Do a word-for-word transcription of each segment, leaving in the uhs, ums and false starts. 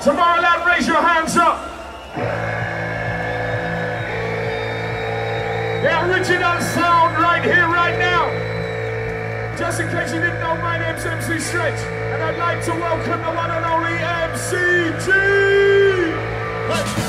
Tomorrowland, raise your hands up. The original sound right here, right now. Just in case you didn't know, my name's M C Stretch, and I'd like to welcome the one and only M C G. Hey.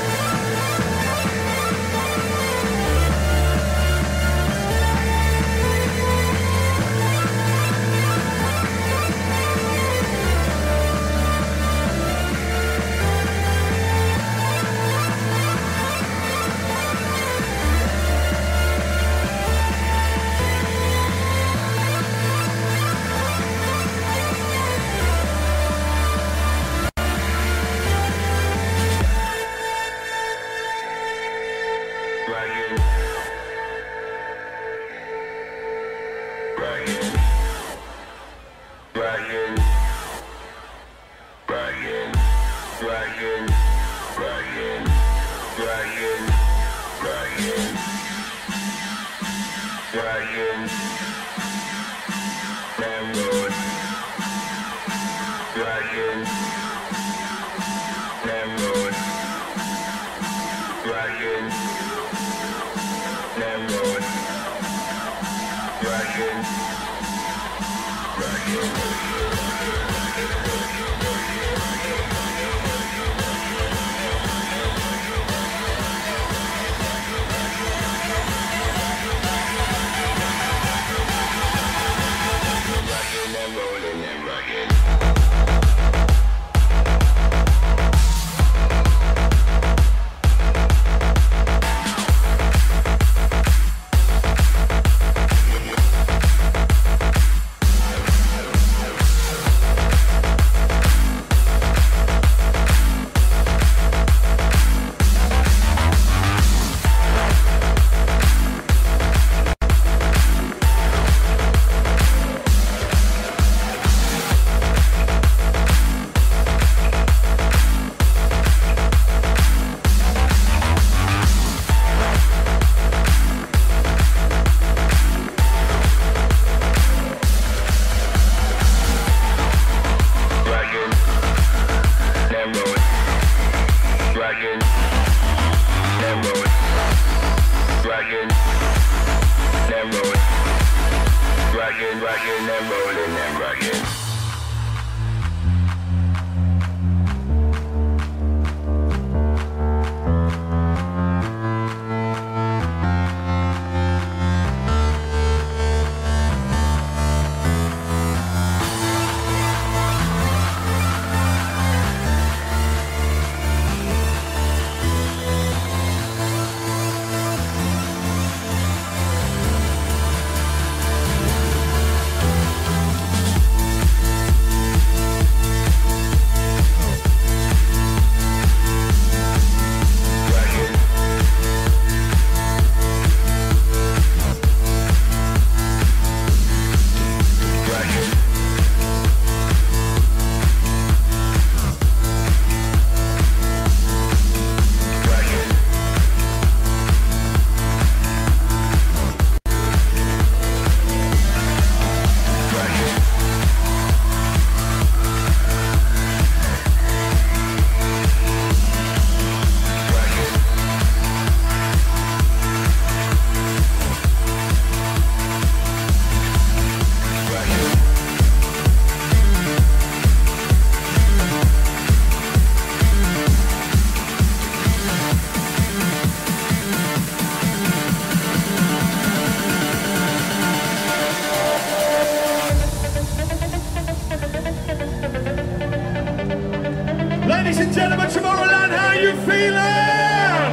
Ladies and gentlemen, Tomorrowland, how are you feeling?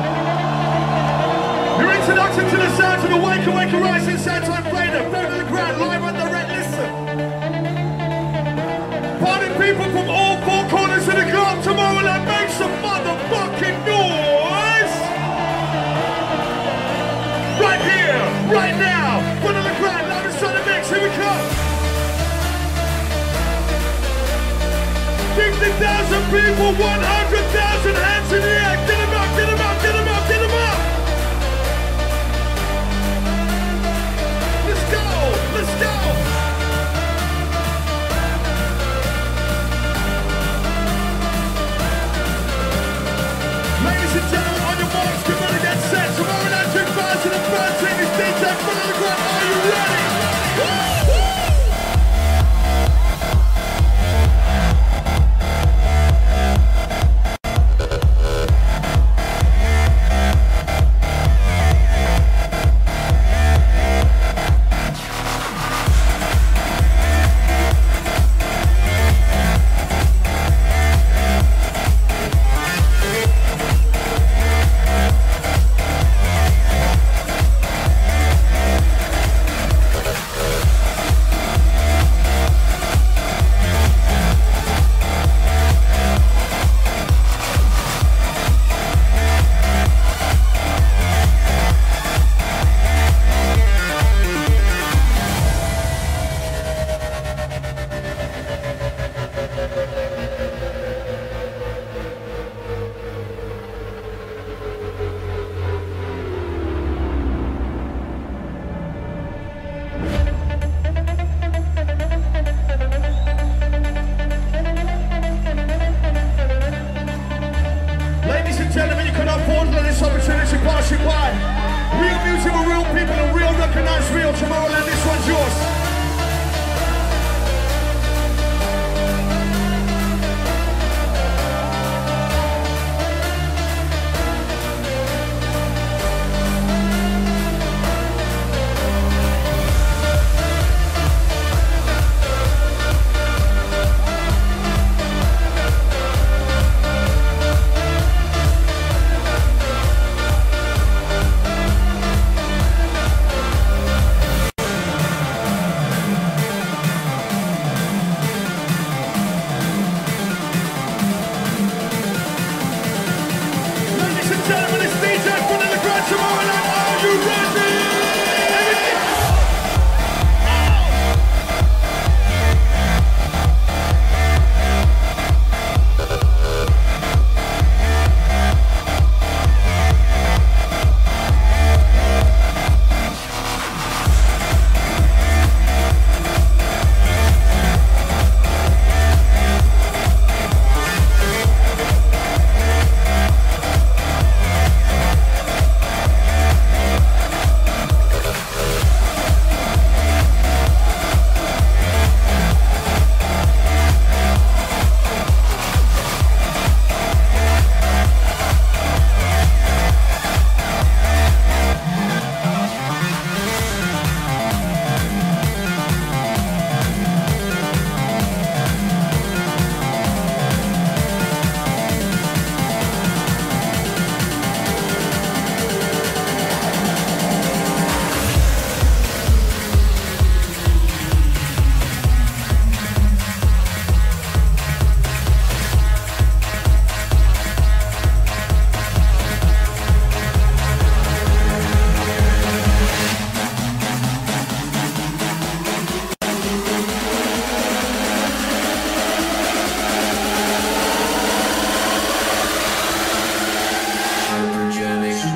Your introduction to the sounds of the Wake Awake Rising Soundtime Fader, third of the ground, live on direct listen. Party people from all four corners of the globe, Tomorrowland, make some motherfucking noise! Right here, right now, front of the ground, live inside the mix, here we come! fifty thousand people, one hundred thousand hands in the air. Get them up, get them up, get them up, get them up. Let's go, let's go.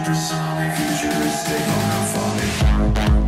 Supersonic, futuristic, monophonic.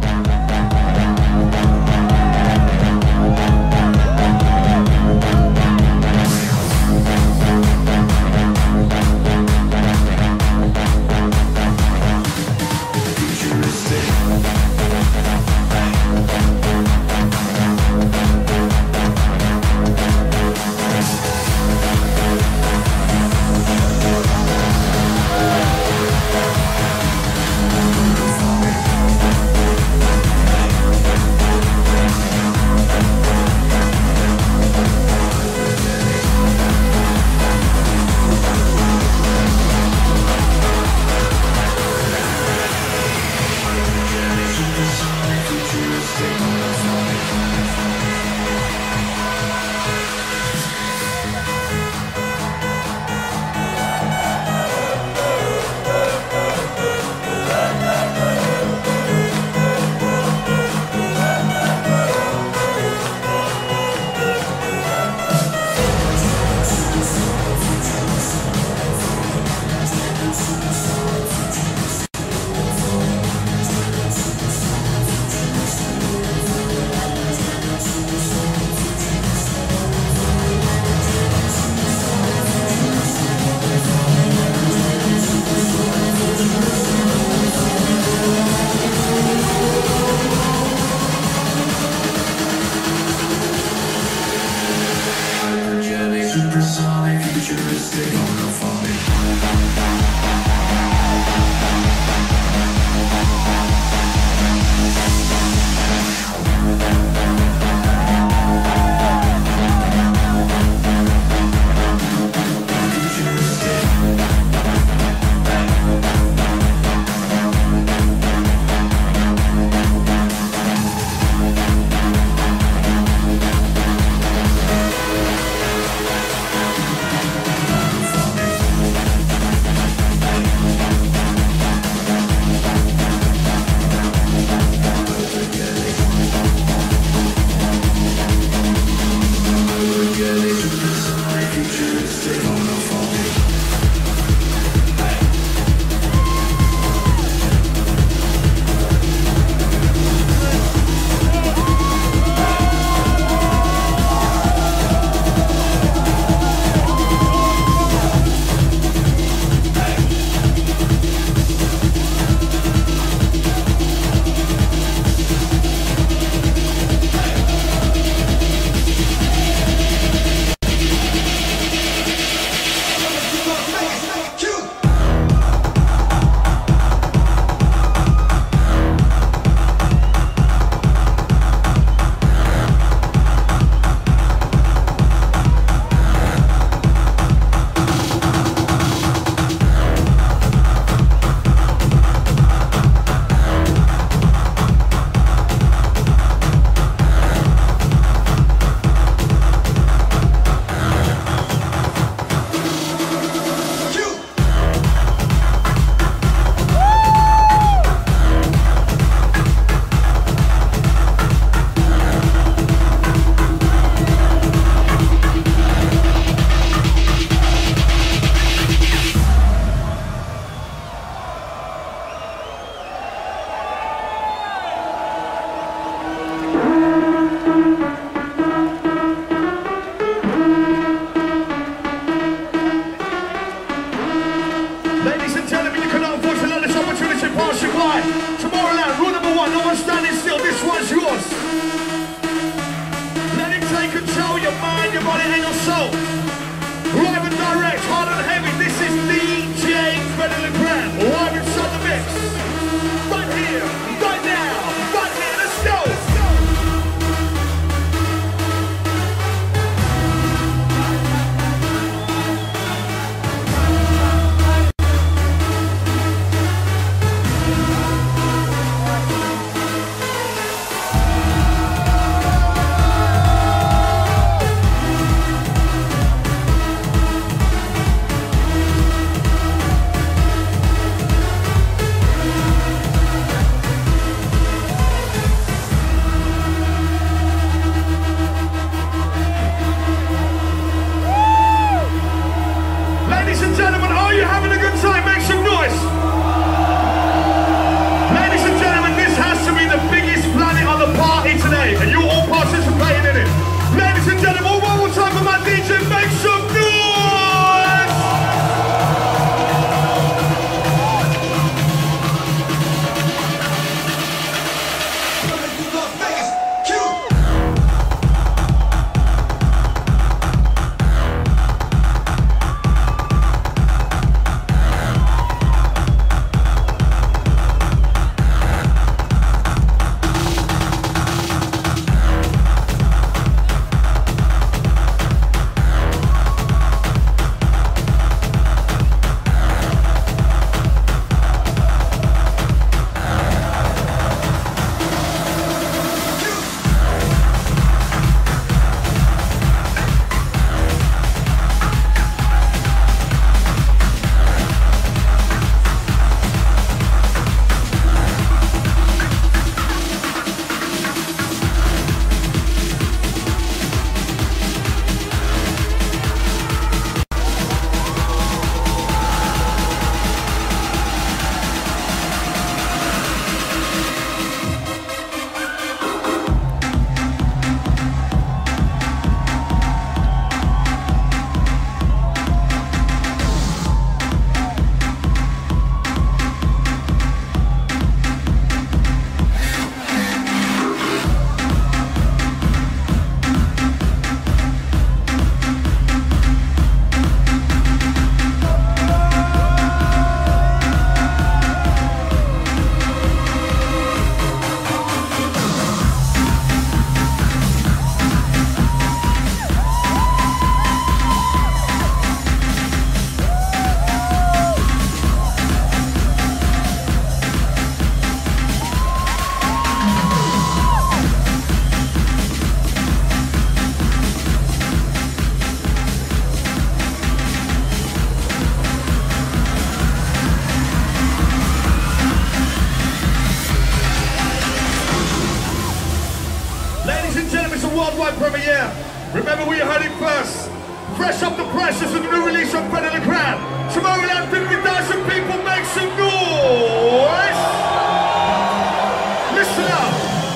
yeah. Remember where you heard it first. Fresh up the press, this is the new release from Fred of the Crown. Tomorrowland, fifty thousand people, make some noise! Listen up!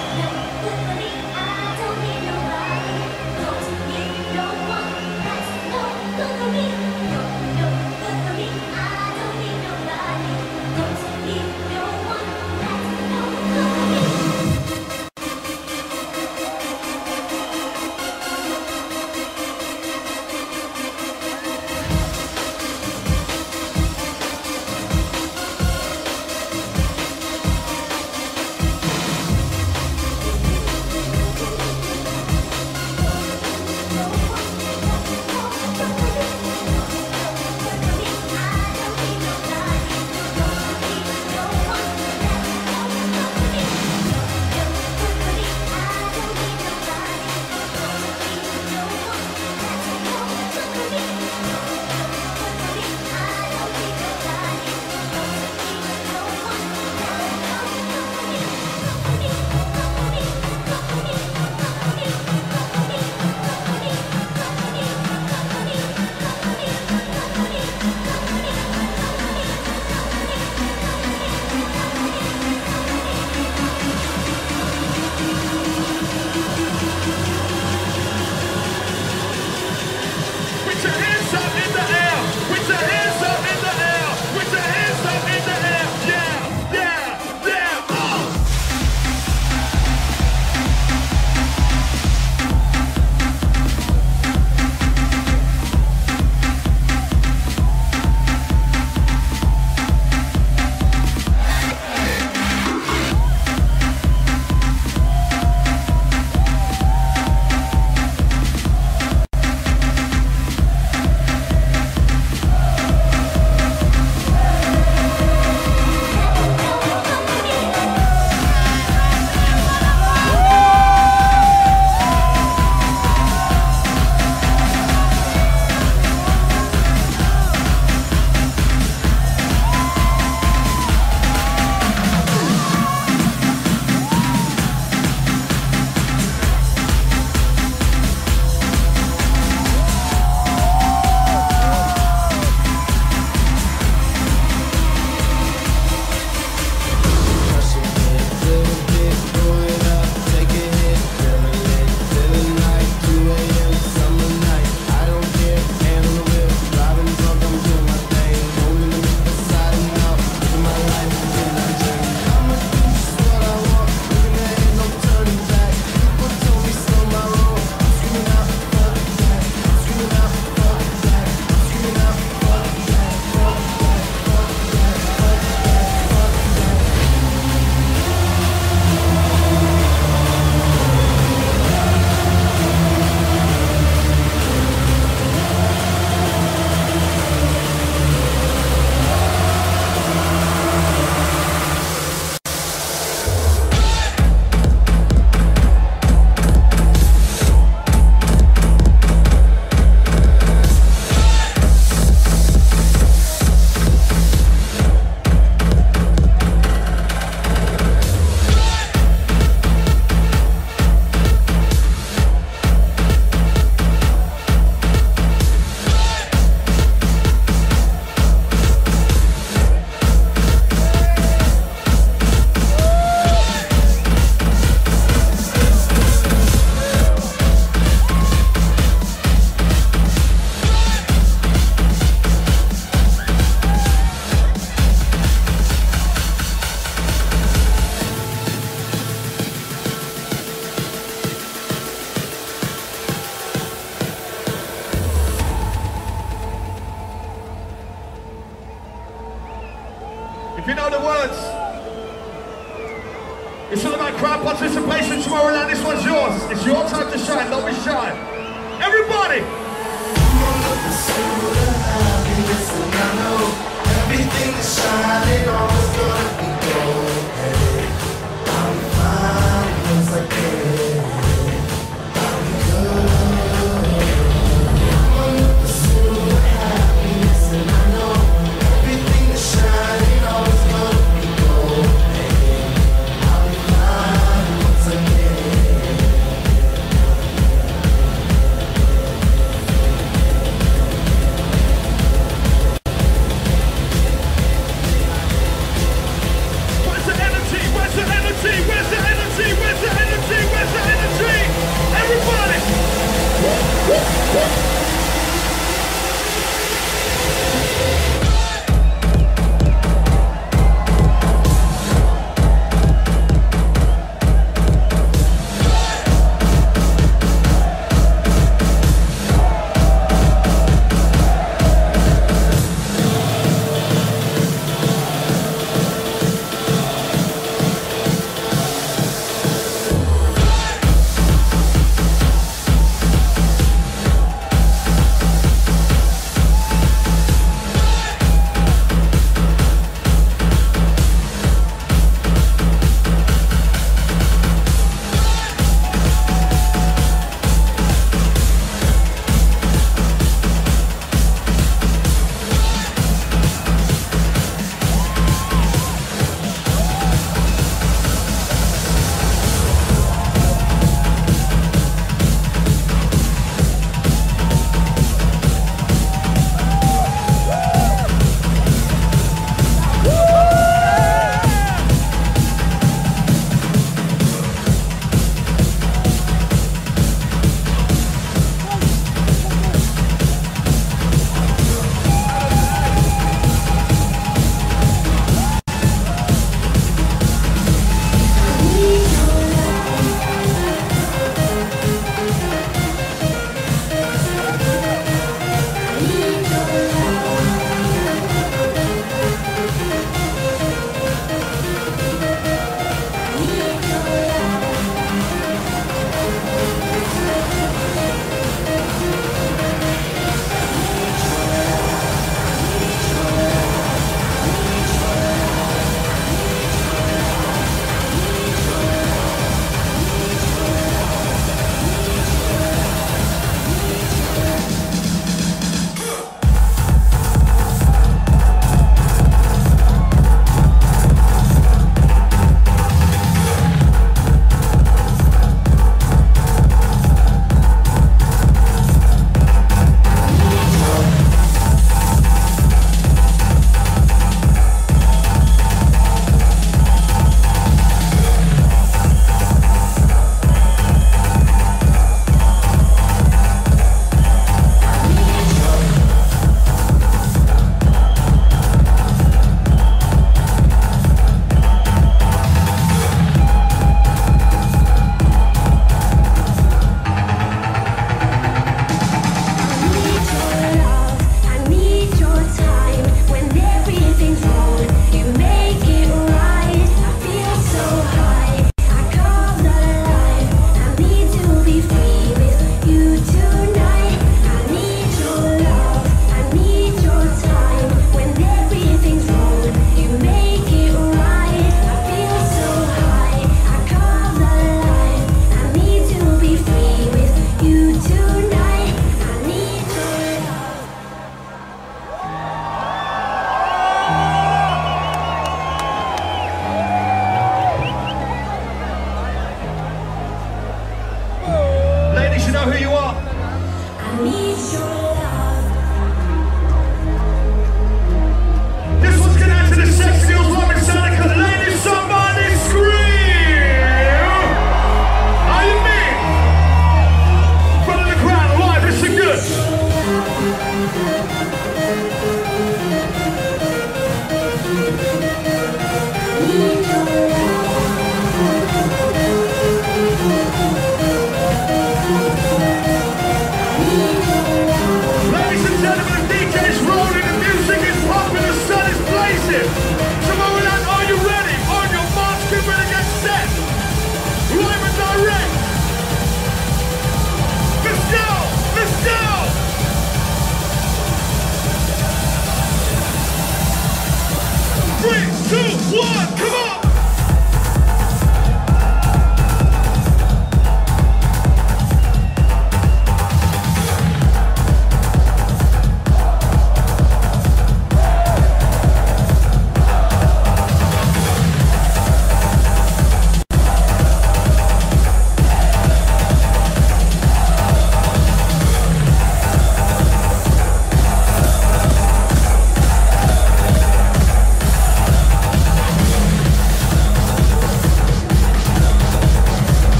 You know the words. It's all about crowd participation tomorrow. This one's yours. It's your time to shine. Don't be shy. Everybody. Everything is shining, always gonna be gold. Hey, I'm fine once I get it. I'm good. I'm in pursuit of happiness, and I know everything is shining, always gonna be gold. Hey, I'll be fine once I get it.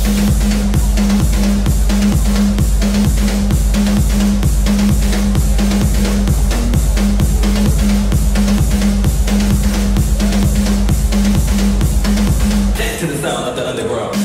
To the sound of the underground.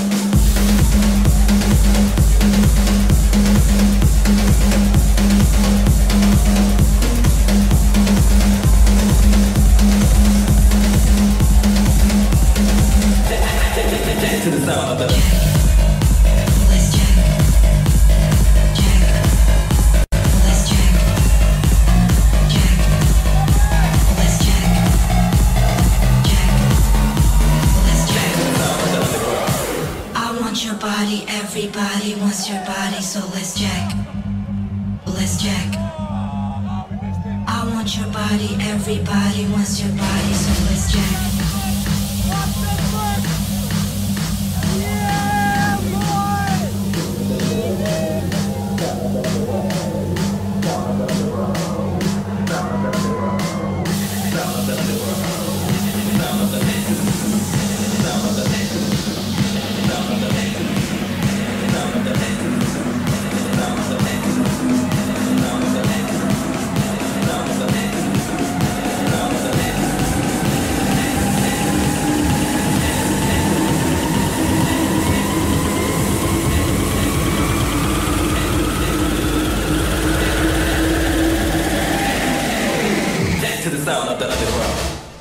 To the sound of the Let's check. Check. Let's check. Check. Let's check. Check. Let's check. I want your body, everybody wants your body, so let's check. Let's check. I want your body, everybody wants your body, so let's check. to the sound of the underground.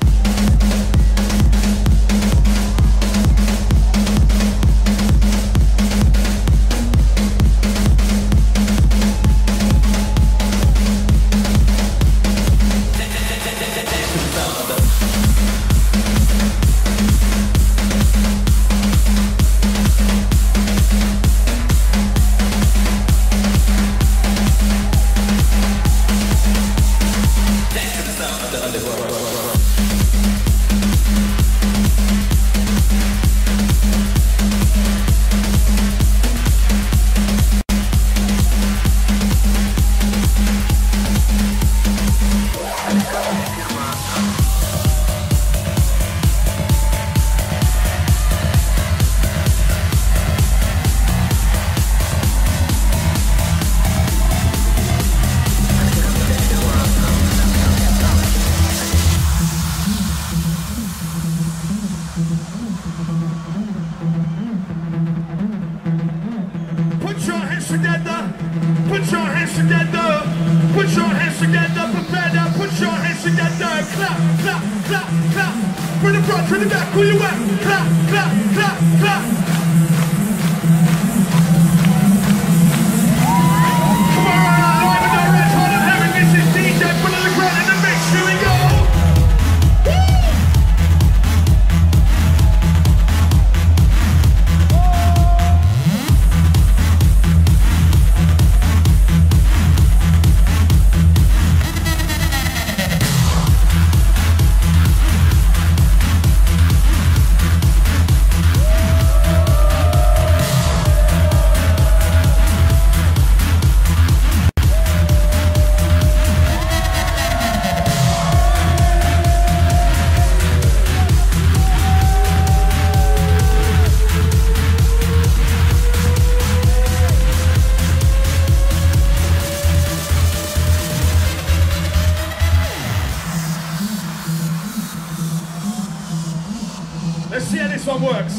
Let's see how this one works.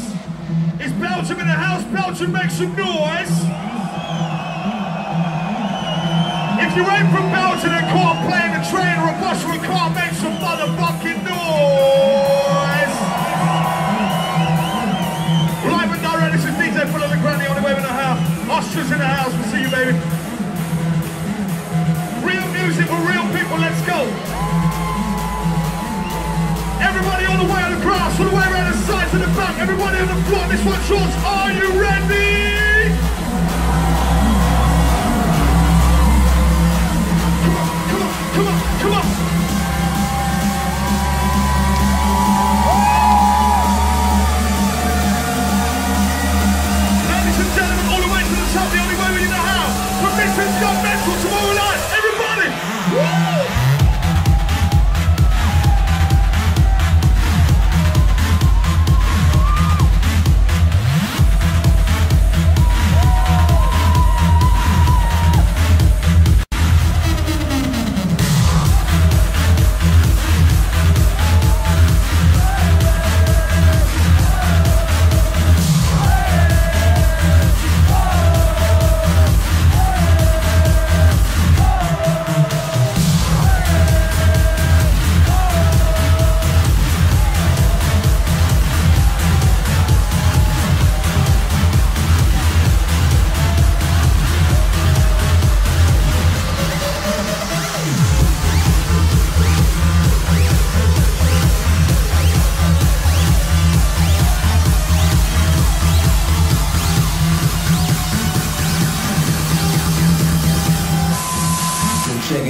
Is Belgium in the house? Belgium, make some noise. If you ain't from Belgium and can't play in a train or a bus or a car, make some motherfucking noise. Live and direct, this is D J Full of the Granny on the way in the house. Austria's in the house, we'll see you, baby. Real music for real people, let's go. Everybody all the way on the grass, all the way around the sides and the back. Everybody on the floor, this one's yours. Are you ready? Come on, come on, come on, come on. Ladies and gentlemen, all the way to the top, the only way we know how. Permission's got mental tomorrow night. Everybody! Woo!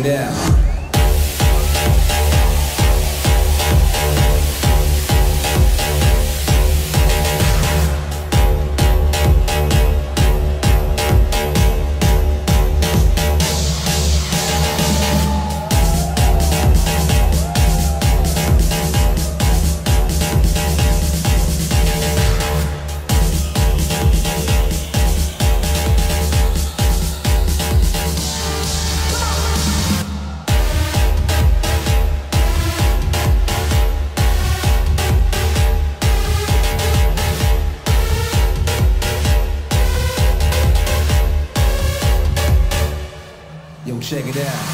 it out. Yo, check it out.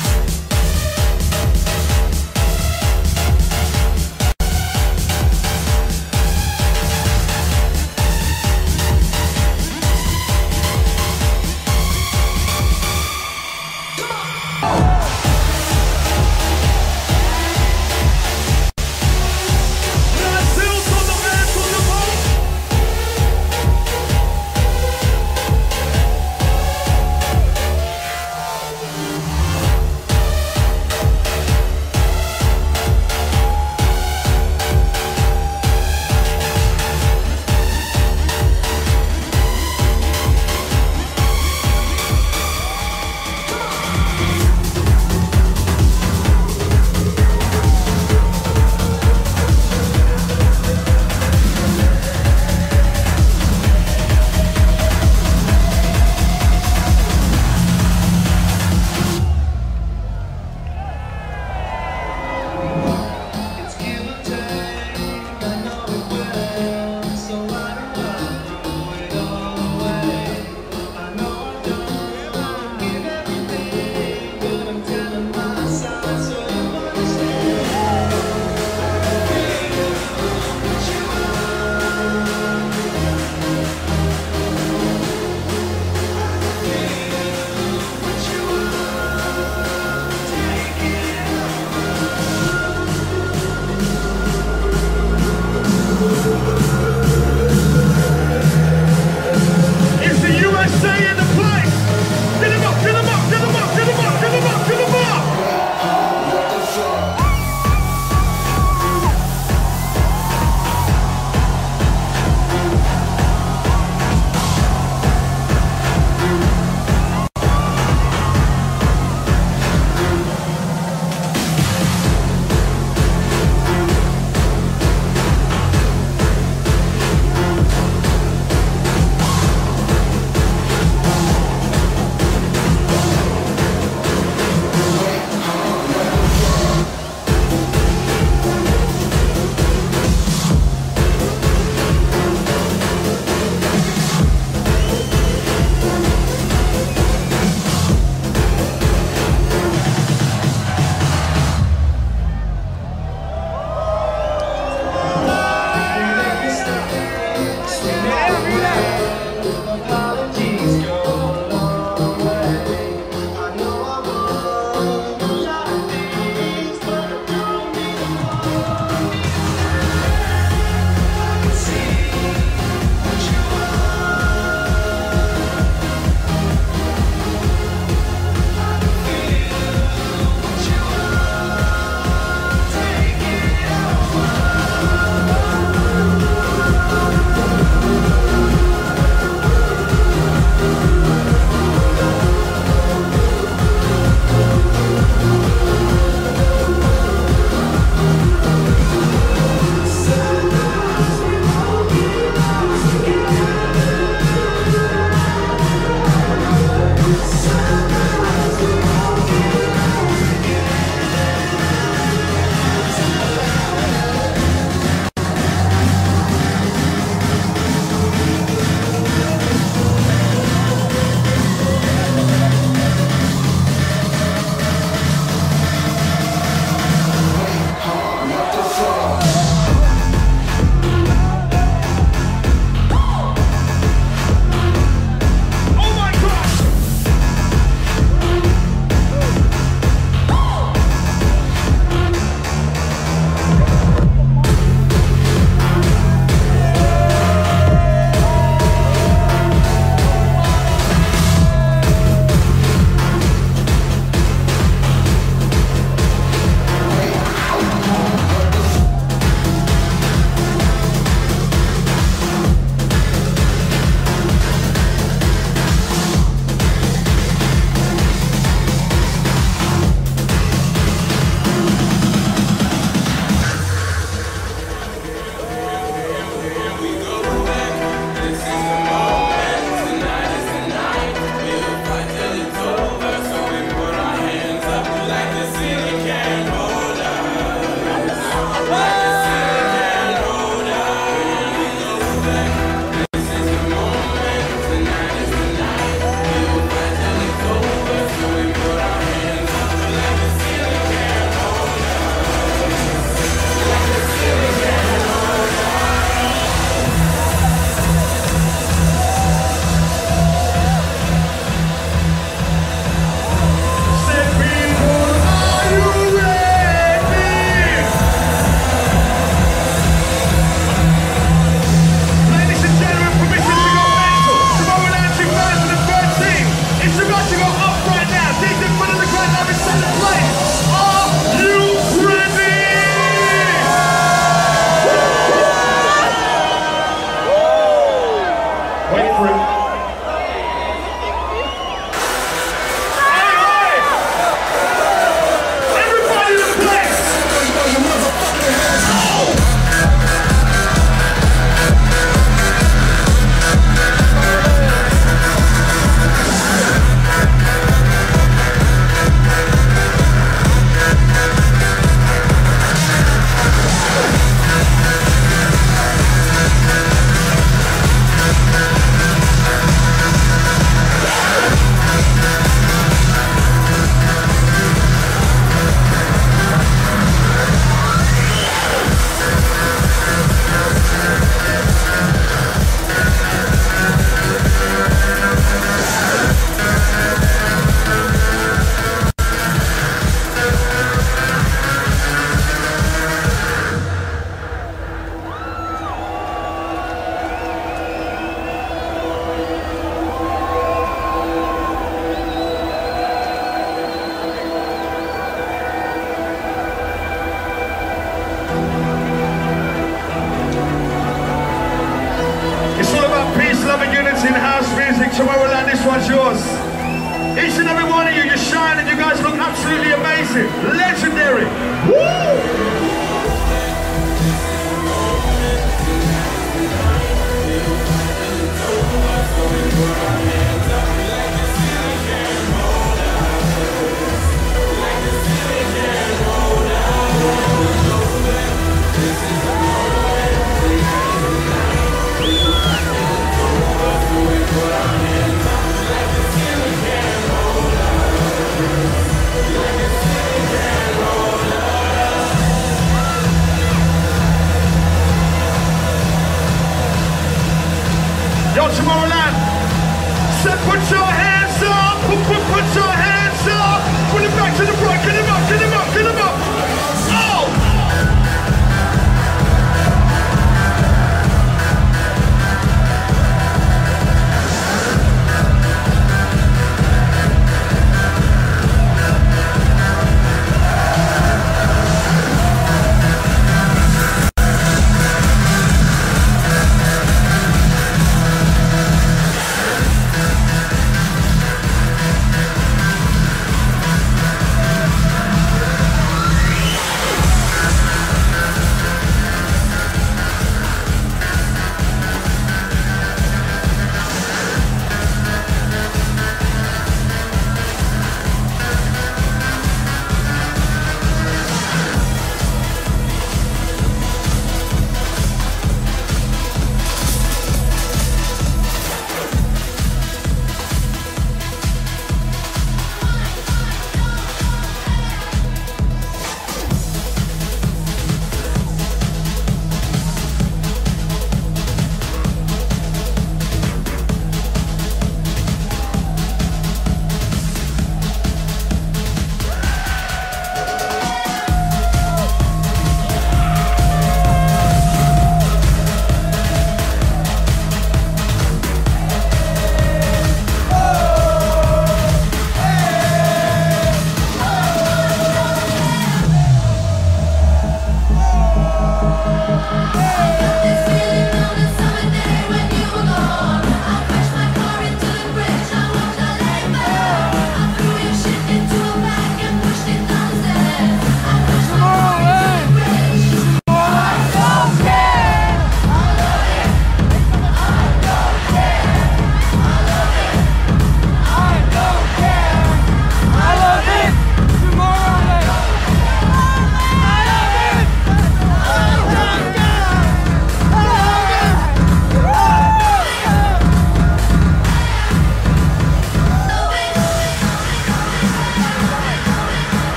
one's yours. Each and every one of you, you shine and you guys look absolutely amazing. Legendary. Woo!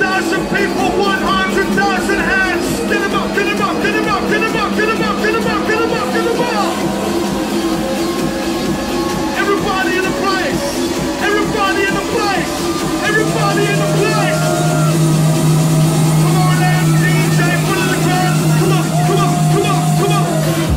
thousand people, one hundred thousand hands. Get them up, get them up, get them up, get them up, get them up, get them up, get them up, get them up. Everybody in the place, everybody in the place, everybody in the place. Come on then, D J, put it in the ground. Come on, come on, come on, come on.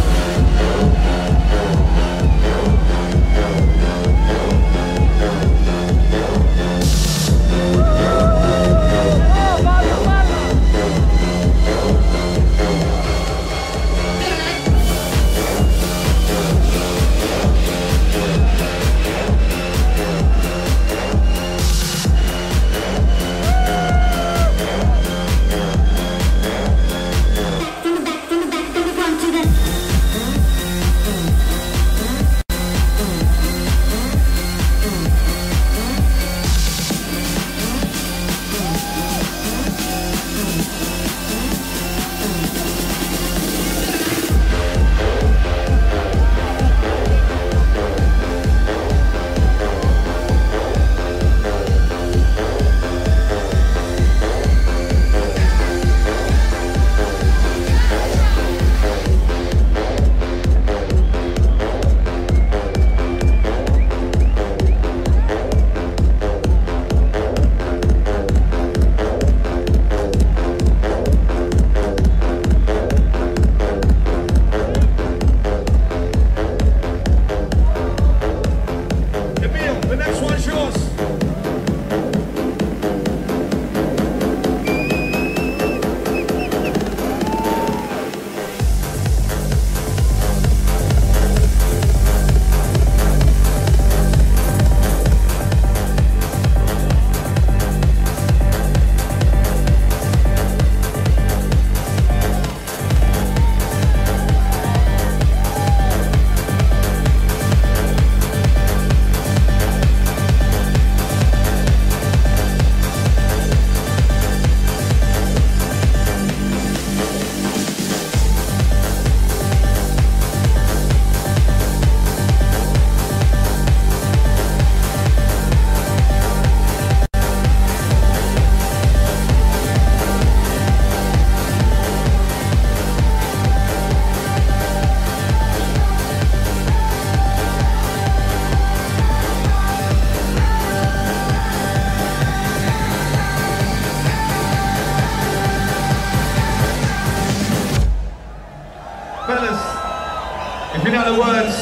If you know the words,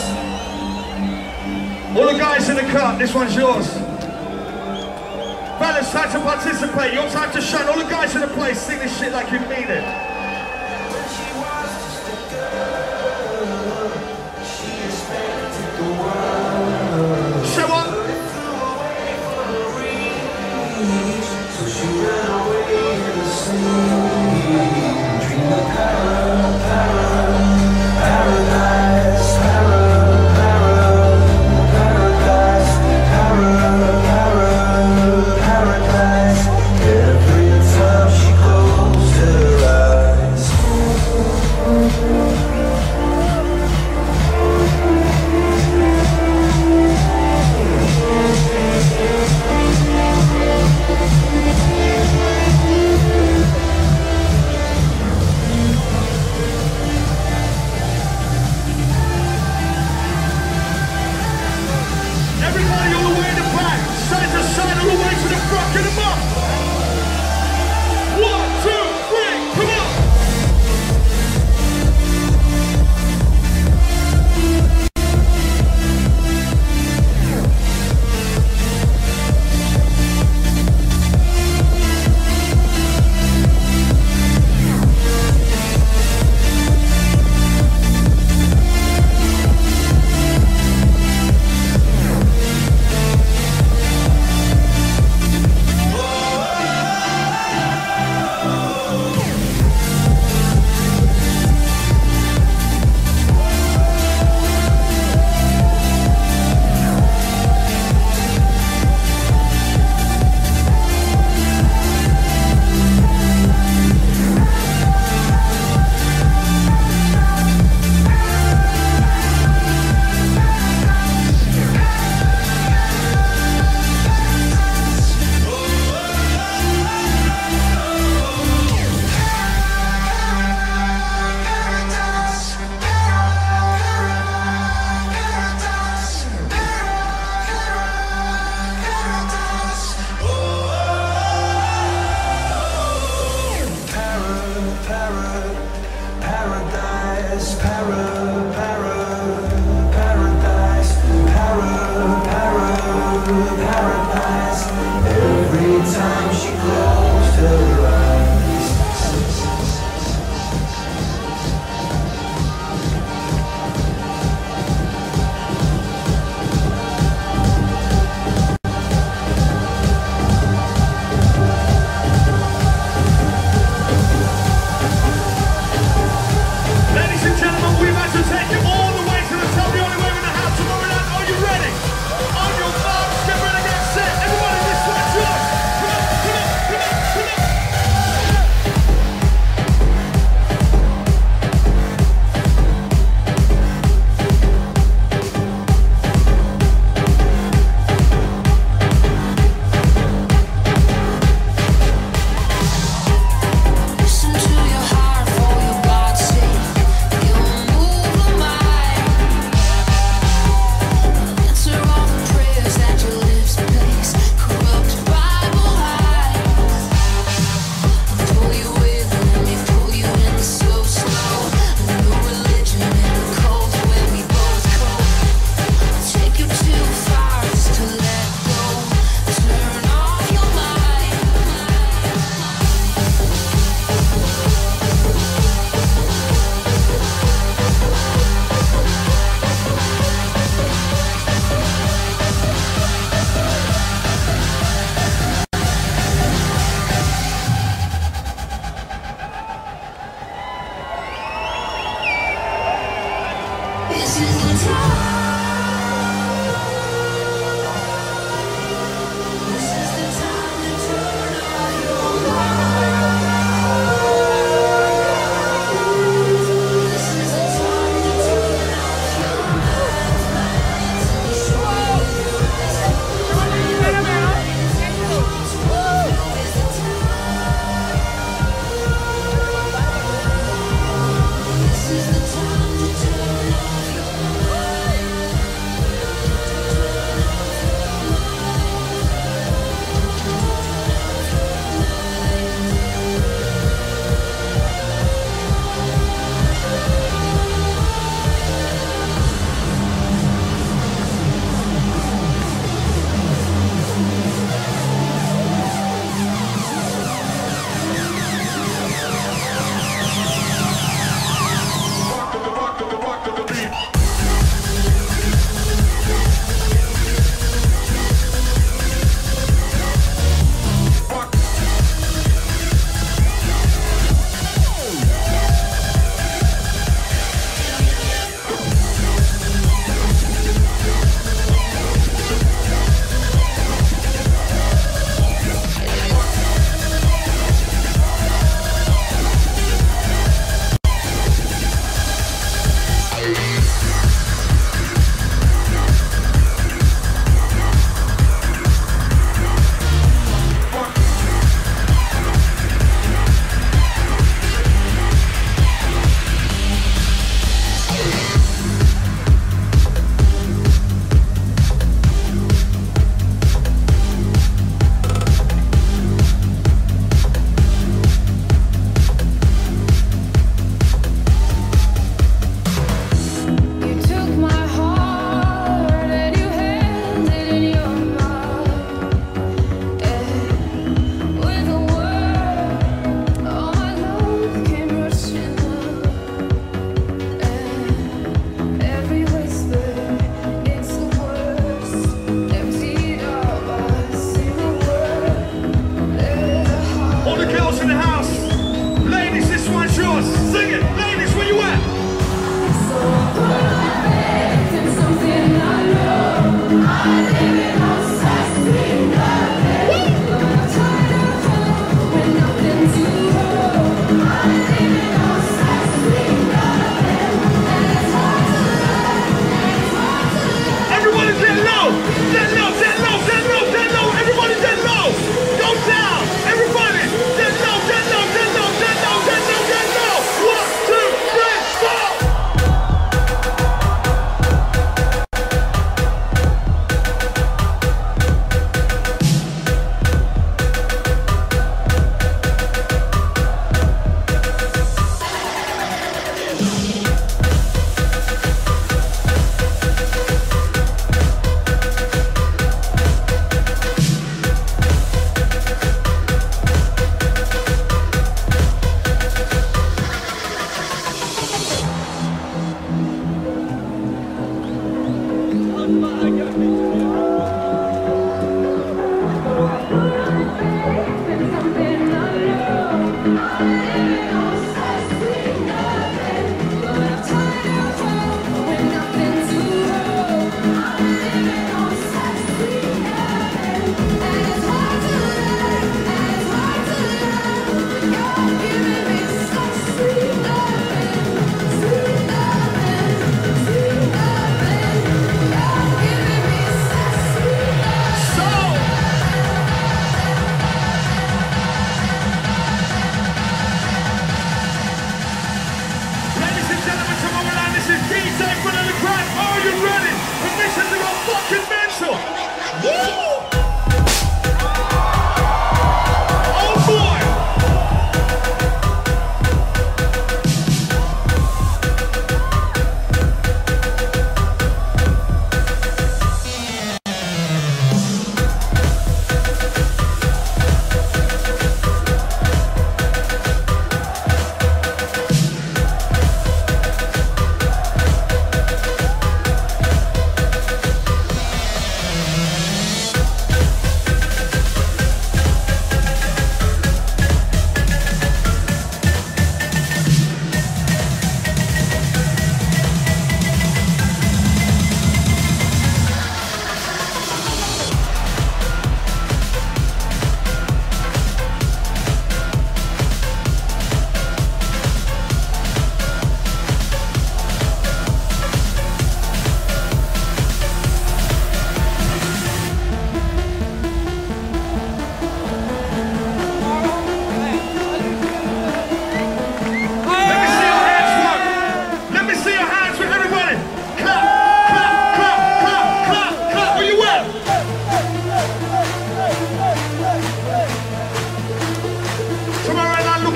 all the guys in the cut, this one's yours. Fellas, time to participate, your time to shine. All the guys in the place, sing this shit like you mean it. Show up. So she ran away in the sea. Dream of para, para, paradise, para, para, paradise, para, para, paradise. Every time she closed her eyes. One, two,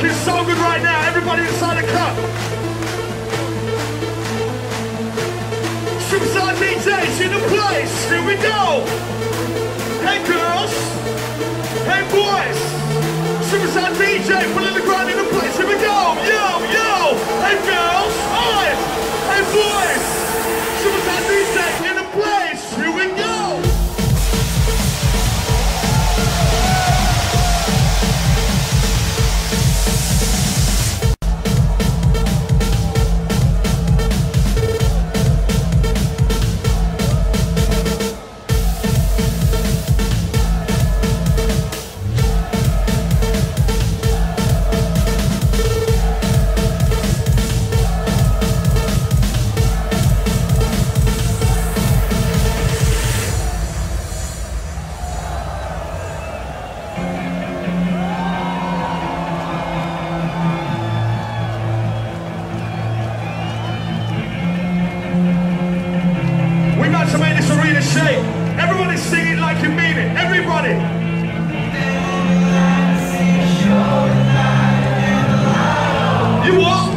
looking so good right now. Everybody inside the cup. Superstar D Js in the place. Here we go. Hey girls. Hey boys. Superstar D J pulling the ground in the place. Here we go. Yo, yo. Hey girls. Hi. Hey boys. Superstar D J in the place. Here we go. Everybody sing it like you mean it. Everybody. You what?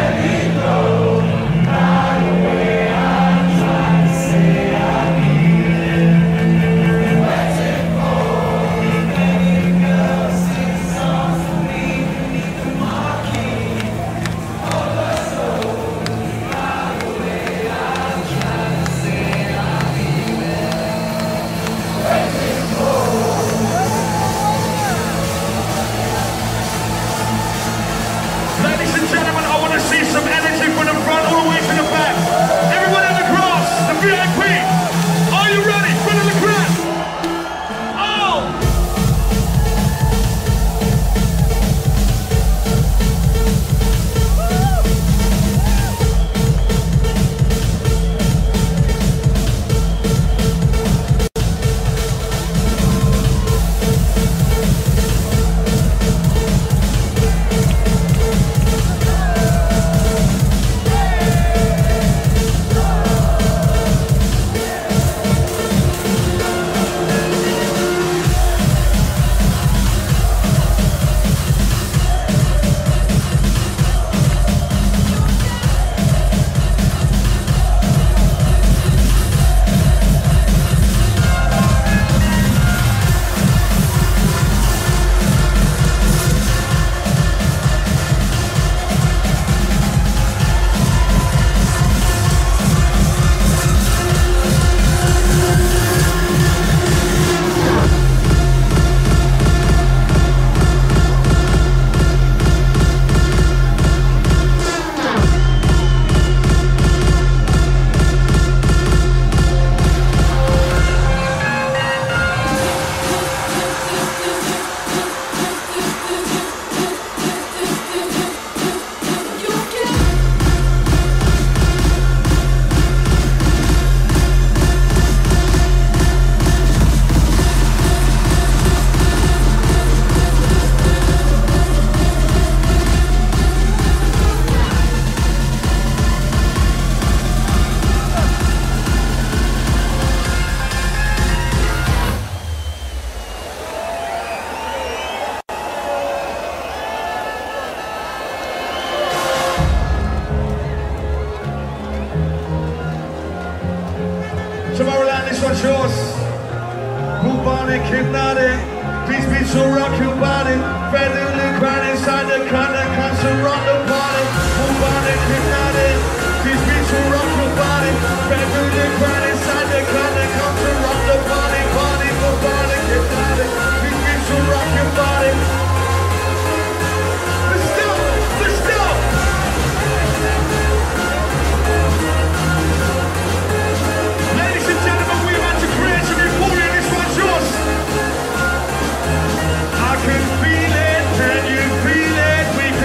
Tomorrowland, this one's yours. Bubonic, hypnotic, these beats will rock your body. Federally grind inside the kind that comes to rock the party. Bubonic, hypnotic, these beats will rock your body. Federally grind inside the kind that comes to rock the party. Party, bubonic, hypnotic, these beats will rock your body. Let's go, let's go. Ladies and gentlemen, we're about to create some euphoria. This one's yours. I can feel it, can you feel it? We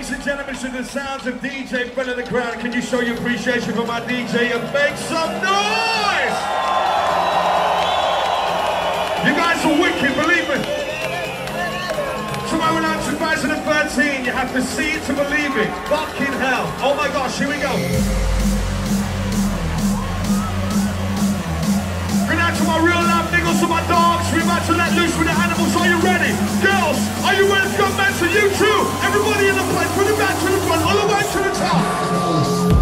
Ladies and gentlemen, to the sounds of D J Friend of the Crown, can you show your appreciation for my D J and make some noise? You guys are wicked, believe me. Tomorrow night, two thousand thirteen, you have to see it to believe it. Fucking hell. Oh my gosh, here we go. Good night to my real life niggas, to my dogs. We're about to let loose with the animals. Are you ready? Girls, are you ready to go back to you too? Everybody in the place, put it back to the front, all the way to the top.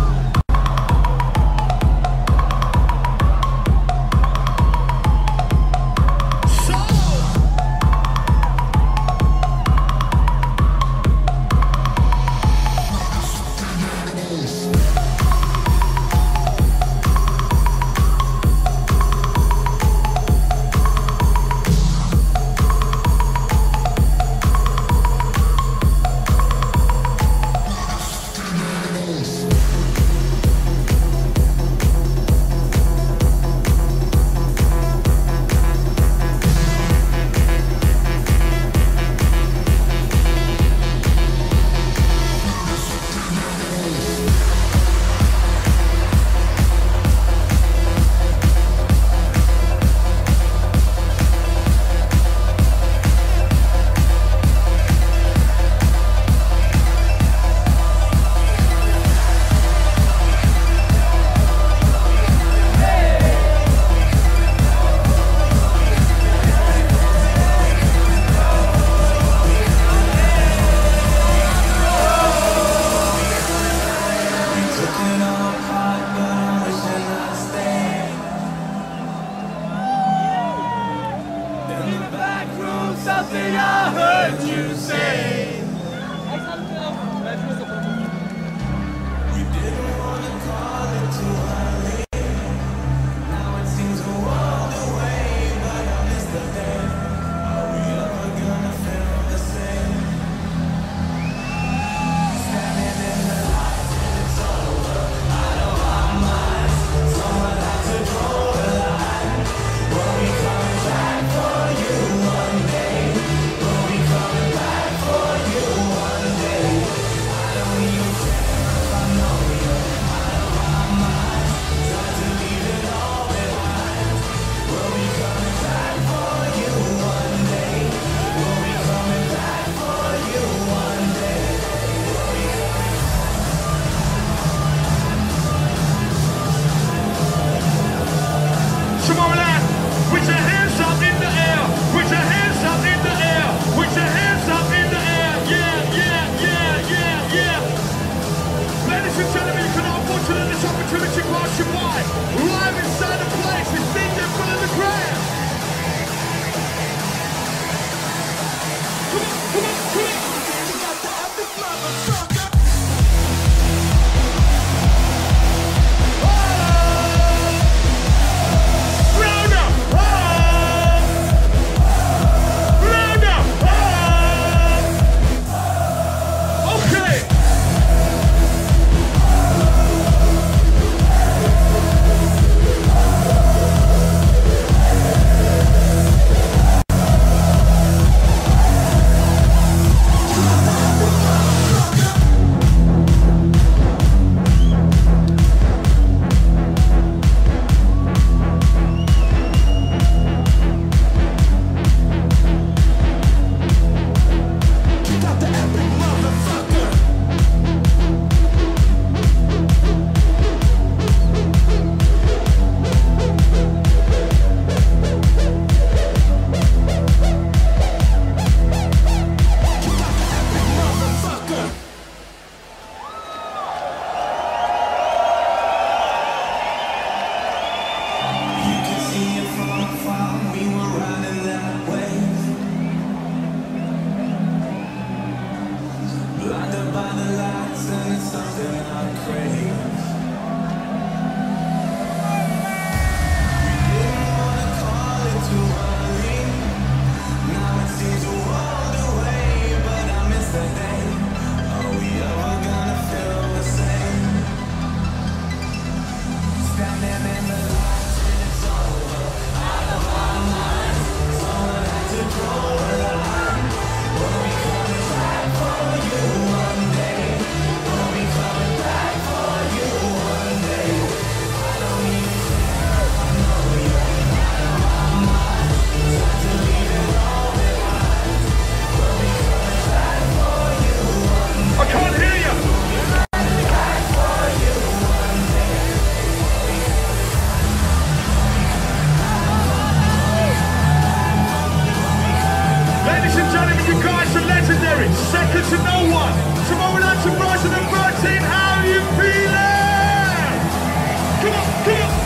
one to no one. Tomorrowland two thousand thirteen, how you feeling? Come on, come on.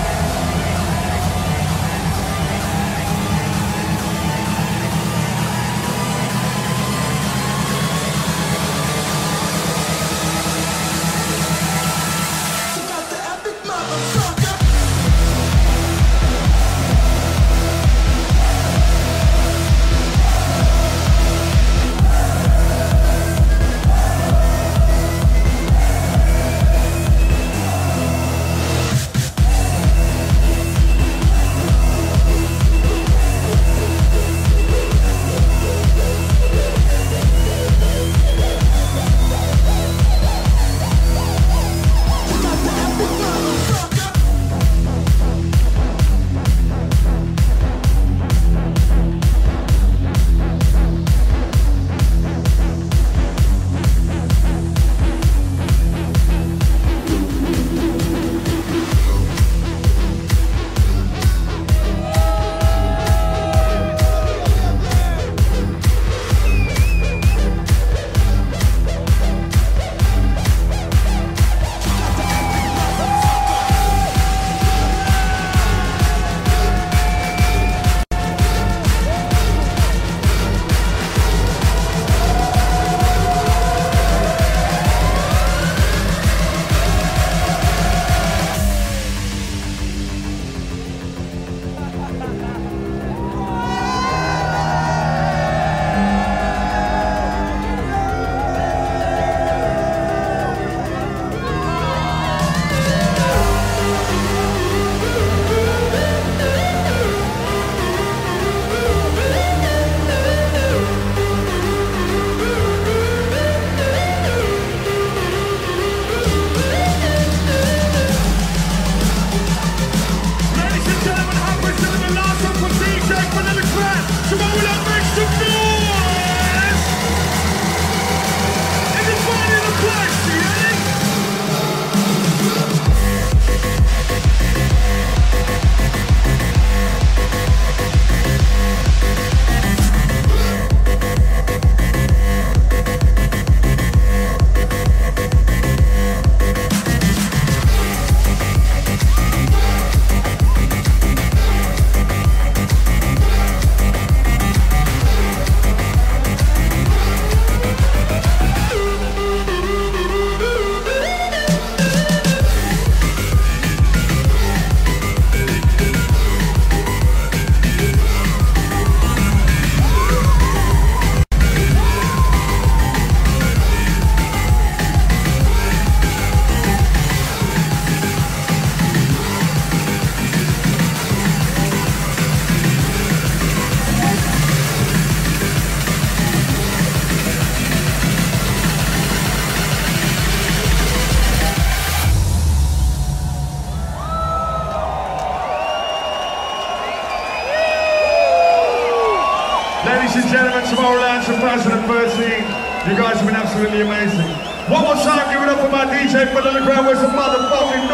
Ladies and gentlemen, Tomorrowland two thousand thirteen, you guys have been absolutely amazing. One more time, give it up for my D J for the ground. Where's the motherfucking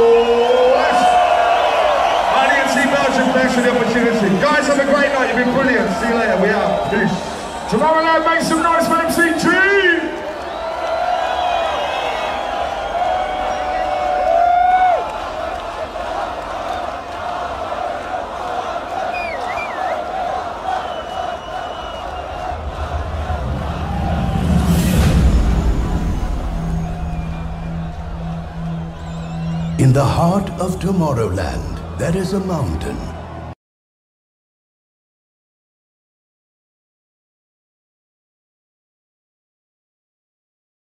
noise? My D N C Belgium, thanks for the opportunity. Guys, have a great night, you've been brilliant. See you later, we out. Peace. Tomorrowland, make some noise for M C G! In the heart of Tomorrowland, there is a mountain